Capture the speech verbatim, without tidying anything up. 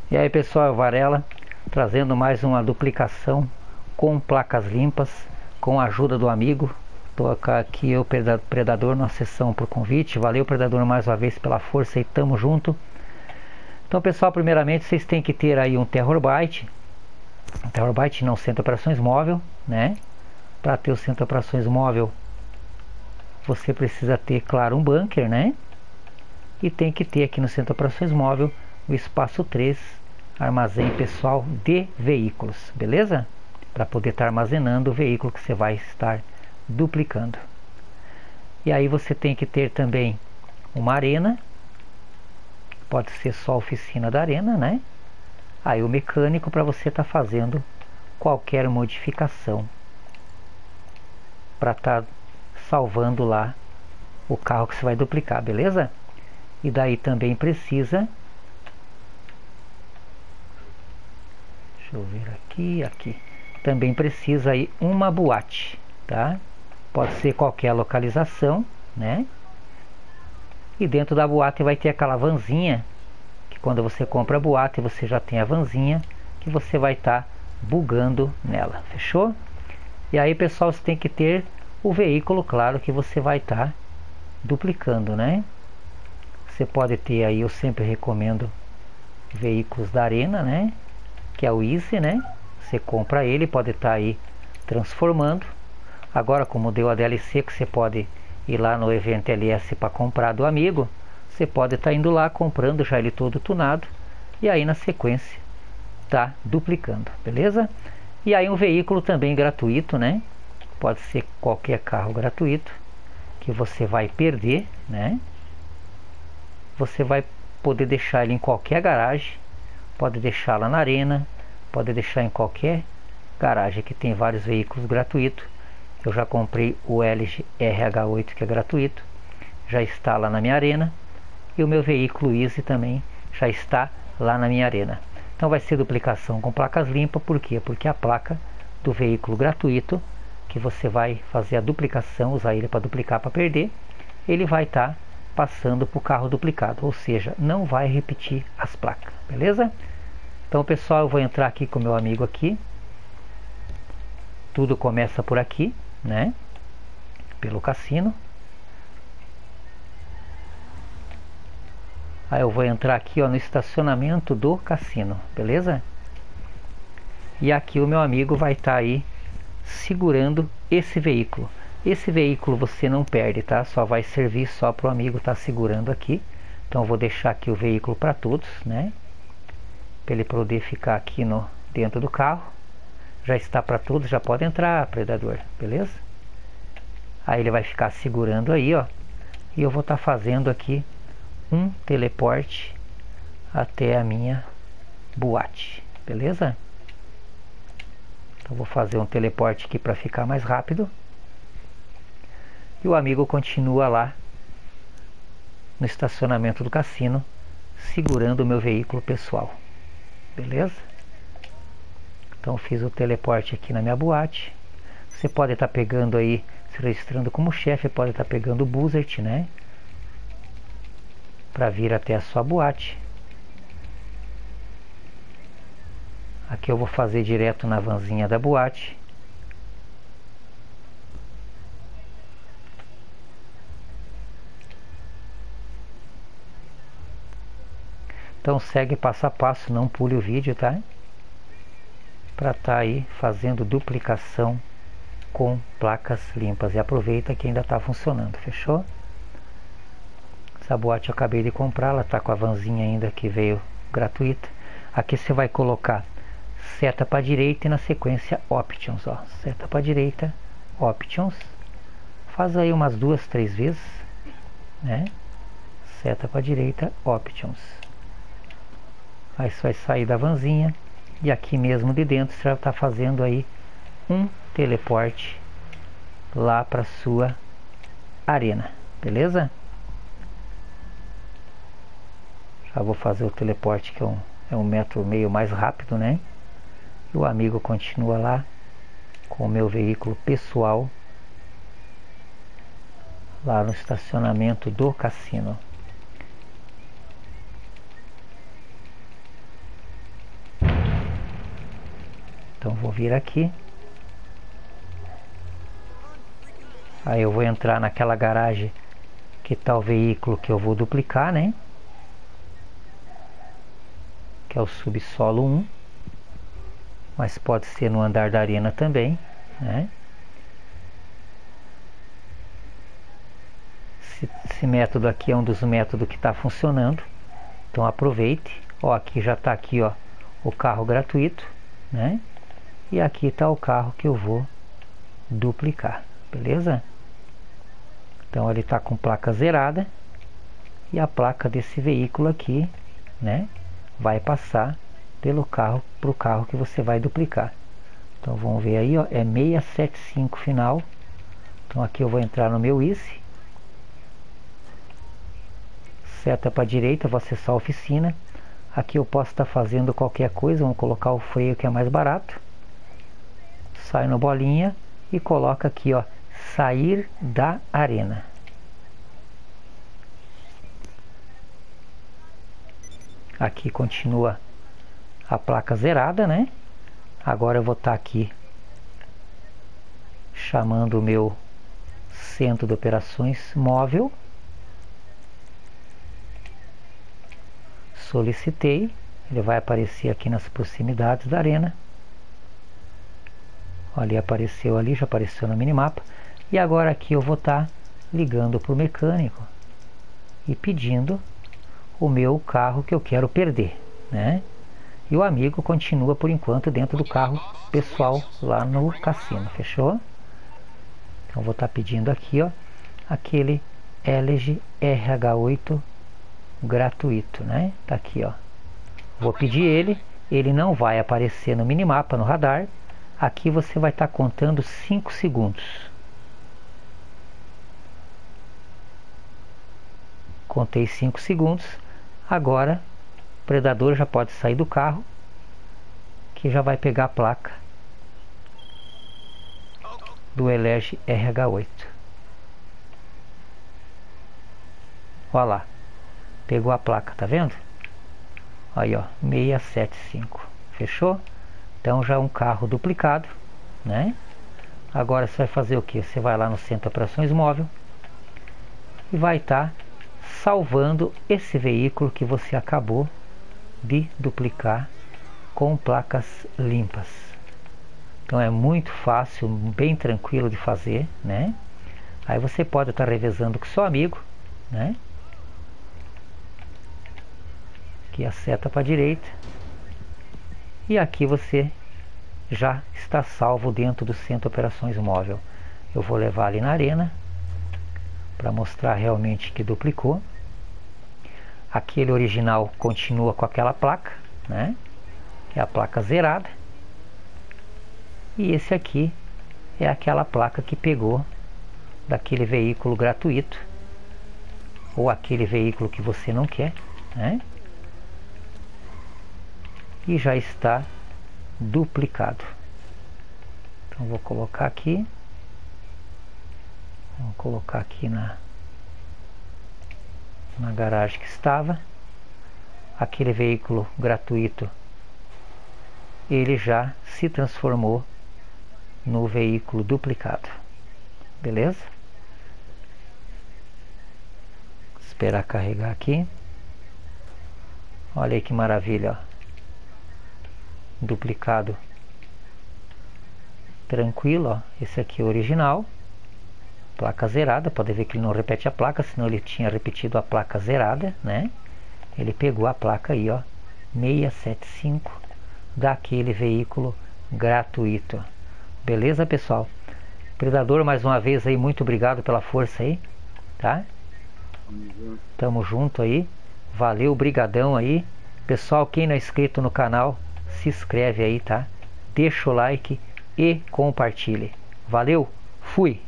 E aí pessoal, Varela trazendo mais uma duplicação com placas limpas, com a ajuda do amigo. Estou aqui eu, Predador, na sessão por convite. Valeu, Predador, mais uma vez pela força e tamo junto. Então pessoal, primeiramente vocês têm que ter aí um Terrorbyte. Um Terrorbyte não, centro de operações móvel, né? Para ter o centro de operações móvel você precisa ter, claro, um bunker, né? E tem que ter aqui no centro de operações móvel o espaço três, armazém pessoal de veículos, beleza? Para poder estar armazenando o veículo que você vai estar duplicando. E aí você tem que ter também uma arena, pode ser só a oficina da arena, né? Aí o mecânico para você estar tá fazendo qualquer modificação para estar tá salvando lá o carro que você vai duplicar, beleza? E daí também precisa, deixa eu ver aqui, aqui, também precisa aí uma boate, tá? Pode ser qualquer localização, né? E dentro da boate vai ter aquela vanzinha, que quando você compra a boate você já tem a vanzinha, que você vai estar tá bugando nela, fechou? E aí pessoal, você tem que ter o veículo, claro, que você vai estar tá duplicando, né? Você pode ter aí, eu sempre recomendo veículos da arena, né? Que é o Easy, né? Você compra ele, pode estar tá aí transformando. Agora, como deu a D L C, que você pode ir lá no evento L S para comprar do amigo, você pode estar tá indo lá comprando já ele todo tunado e aí na sequência tá duplicando, beleza? E aí um veículo também gratuito, né? Pode ser qualquer carro gratuito que você vai perder, né? Você vai poder deixar ele em qualquer garagem, pode deixar lá na arena, pode deixar em qualquer garagem que tem vários veículos gratuitos. Eu já comprei o L G R H oito, que é gratuito, já está lá na minha arena, e o meu veículo Easy também já está lá na minha arena. Então vai ser duplicação com placas limpas. Por quê? Porque a placa do veículo gratuito, que você vai fazer a duplicação, usar ele para duplicar, para perder, ele vai estar tá passando para o carro duplicado, ou seja, não vai repetir as placas, beleza? Então pessoal, eu vou entrar aqui com o meu amigo aqui. Tudo começa por aqui, né? Pelo cassino. Aí eu vou entrar aqui, ó, no estacionamento do cassino, beleza? E aqui o meu amigo vai estar tá aí segurando esse veículo. Esse veículo você não perde, tá? Só vai servir só para o amigo estar tá segurando aqui. Então eu vou deixar aqui o veículo para todos, né? Para ele poder ficar aqui no, dentro do carro. Já está para todos, já pode entrar, Predador, beleza? Aí ele vai ficar segurando aí, ó. E eu vou estar tá fazendo aqui um teleporte até a minha boate, beleza? Então vou fazer um teleporte aqui para ficar mais rápido. E o amigo continua lá no estacionamento do cassino, segurando o meu veículo pessoal, beleza? Então fiz o teleporte aqui na minha boate. Você pode estar tá pegando aí, se registrando como chefe, pode estar tá pegando o Buzzard, né? Para vir até a sua boate. Aqui eu vou fazer direto na vanzinha da boate. Então segue passo a passo, não pule o vídeo, tá? Para estar tá aí fazendo duplicação com placas limpas. E aproveita que ainda está funcionando, fechou? Essa boate eu acabei de comprar, ela está com a vanzinha ainda que veio gratuita. Aqui você vai colocar seta para direita e na sequência options, ó. Seta para direita, options. Faz aí umas duas, três vezes, né? Seta para direita, options. Aí você vai sair da vanzinha e aqui mesmo de dentro você vai estar fazendo aí um teleporte lá para sua arena, beleza? Já vou fazer o teleporte, que é um, é um metro e meio mais rápido, né? E o amigo continua lá com o meu veículo pessoal lá no estacionamento do cassino. vou vir aqui. Aí eu vou entrar naquela garagem que está o veículo que eu vou duplicar, né? Que é o subsolo um. Mas pode ser no andar da arena também, né? Esse, esse método aqui é um dos métodos que está funcionando. Então aproveite. Ó, aqui já está aqui, ó, o carro gratuito, né? E aqui está o carro que eu vou duplicar, beleza? Então ele está com placa zerada e a placa desse veículo aqui, né, vai passar pelo carro para o carro que você vai duplicar. Então vamos ver aí, ó, é seiscentos e setenta e cinco final. Então aqui eu vou entrar no meu I C E, seta para a direita, vou acessar a oficina. Aqui eu posso estar fazendo qualquer coisa, vamos colocar o freio que é mais barato. Sai no bolinha e coloca aqui, ó, sair da arena. Aqui continua a placa zerada, né? Agora eu vou estar aqui chamando o meu centro de operações móvel. Solicitei, ele vai aparecer aqui nas proximidades da arena. Ali apareceu ali, já apareceu no minimapa. E agora aqui eu vou estar ligando para o mecânico e pedindo o meu carro que eu quero perder, né? E o amigo continua por enquanto dentro do carro pessoal lá no cassino, fechou? Então vou estar pedindo aqui, ó, aquele L G R H oito gratuito, né? Tá aqui, ó. Vou pedir ele, ele não vai aparecer no minimapa, no radar. Aqui você vai estar contando cinco segundos. Contei cinco segundos. Agora o predador já pode sair do carro, que já vai pegar a placa do L G R H oito. Olha lá, pegou a placa, tá vendo? Aí, ó, seiscentos e setenta e cinco. Fechou? Então já é um carro duplicado, né? Agora você vai fazer o que? Você vai lá no centro de operações móvel e vai estar salvando esse veículo que você acabou de duplicar com placas limpas. Então é muito fácil, bem tranquilo de fazer, né? Aí você pode estar revezando com seu amigo, né? Aqui a seta para a direita. E aqui você já está salvo dentro do centro de operações móvel. Eu vou levar ali na arena para mostrar realmente que duplicou. Aquele original continua com aquela placa, né? Que é a placa zerada. E esse aqui é aquela placa que pegou daquele veículo gratuito ou aquele veículo que você não quer, né? E já está duplicado. Então vou colocar aqui, vou colocar aqui na na garagem que estava aquele veículo gratuito, ele já se transformou no veículo duplicado, beleza? Esperar carregar aqui. Olha aí que maravilha, ó. Duplicado tranquilo, ó. Esse aqui é o original, placa zerada. Pode ver que ele não repete a placa, senão ele tinha repetido a placa zerada, né? Ele pegou a placa aí, ó, seiscentos e setenta e cinco daquele veículo gratuito. Beleza, pessoal? Predador, mais uma vez aí, muito obrigado pela força aí, tá? Tamo junto aí. Valeu, brigadão aí. Pessoal, quem não é inscrito no canal, se inscreve aí, tá? Deixa o like e compartilhe. Valeu, fui!